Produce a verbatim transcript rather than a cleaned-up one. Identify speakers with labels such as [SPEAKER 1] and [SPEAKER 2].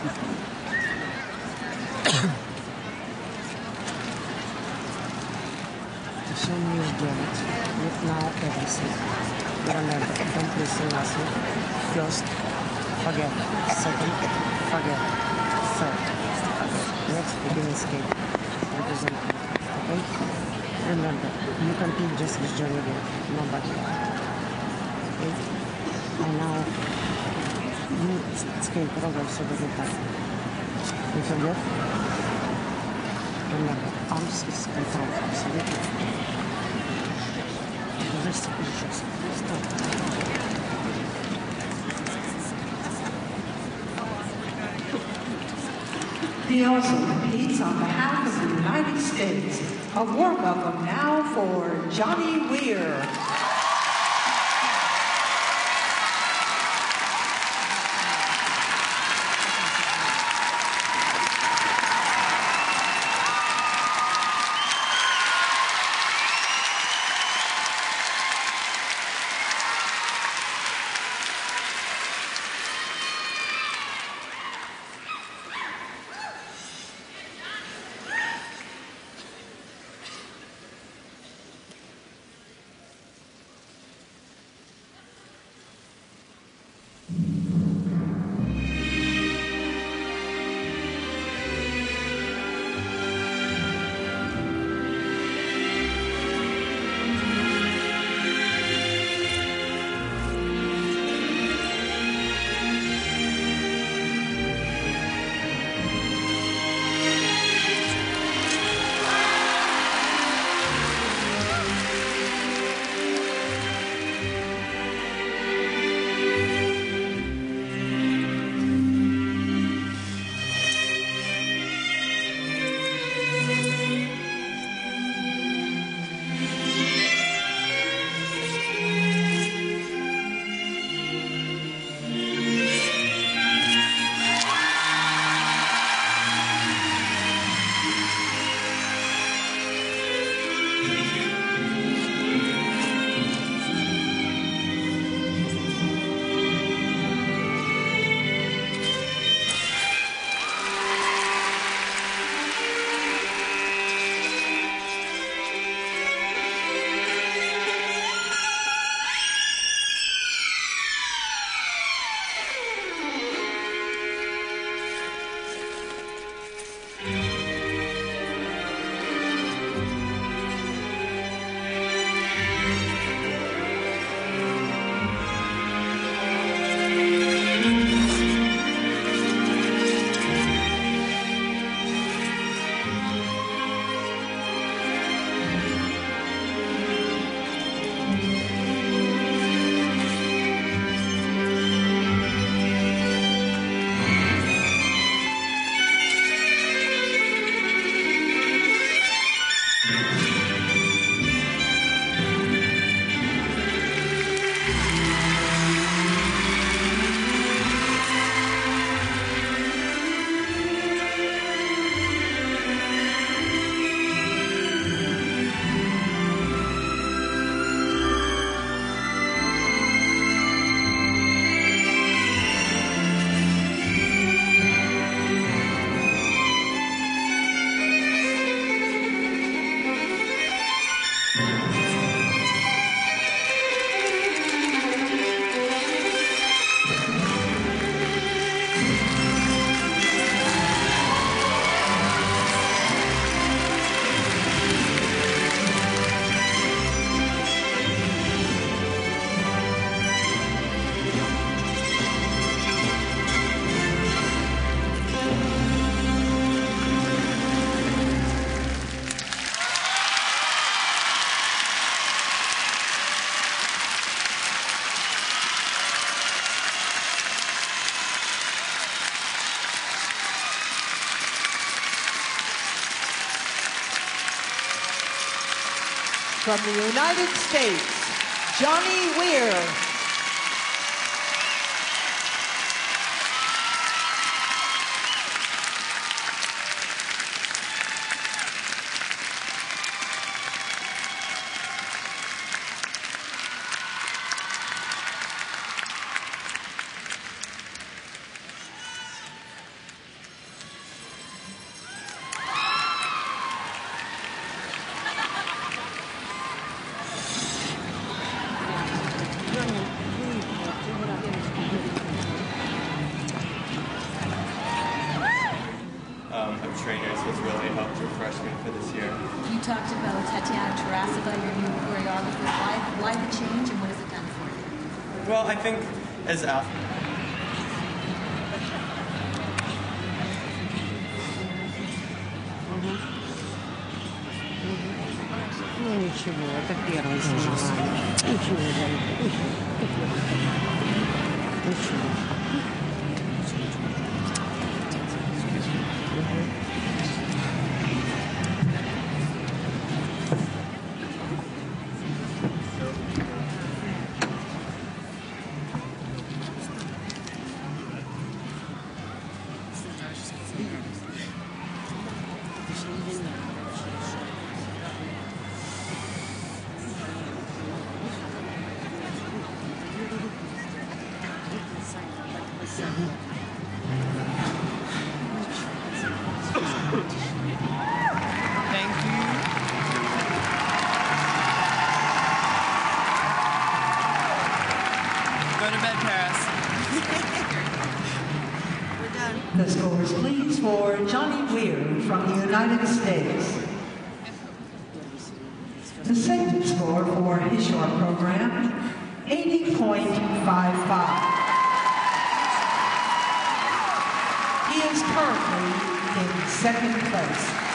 [SPEAKER 1] Show me your garage. Look now everything. Remember, don't listen last week. First, forget. Second, forget. Third, forget. Next, begin escape. Represent. Okay? Remember, you compete just with Johnny Weir, nobody. Okay? And now, you escape Roger so that you can. You forget? Remember, arms is control, absolutely. The rest is just stop.
[SPEAKER 2] He also competes on behalf of the United States. A warm welcome now for Johnny Weir. From the United States, Johnny Weir.
[SPEAKER 3] Well, I think as Al.
[SPEAKER 1] Ну ничего, это первый соревнование. Ничего, ничего. Ничего.
[SPEAKER 3] Thank you. Go to bed, Paris.
[SPEAKER 4] We're done.
[SPEAKER 2] The scores, please, for Johnny Weir from the United States. The second score for his short program, eighty point five five. He is currently in second place.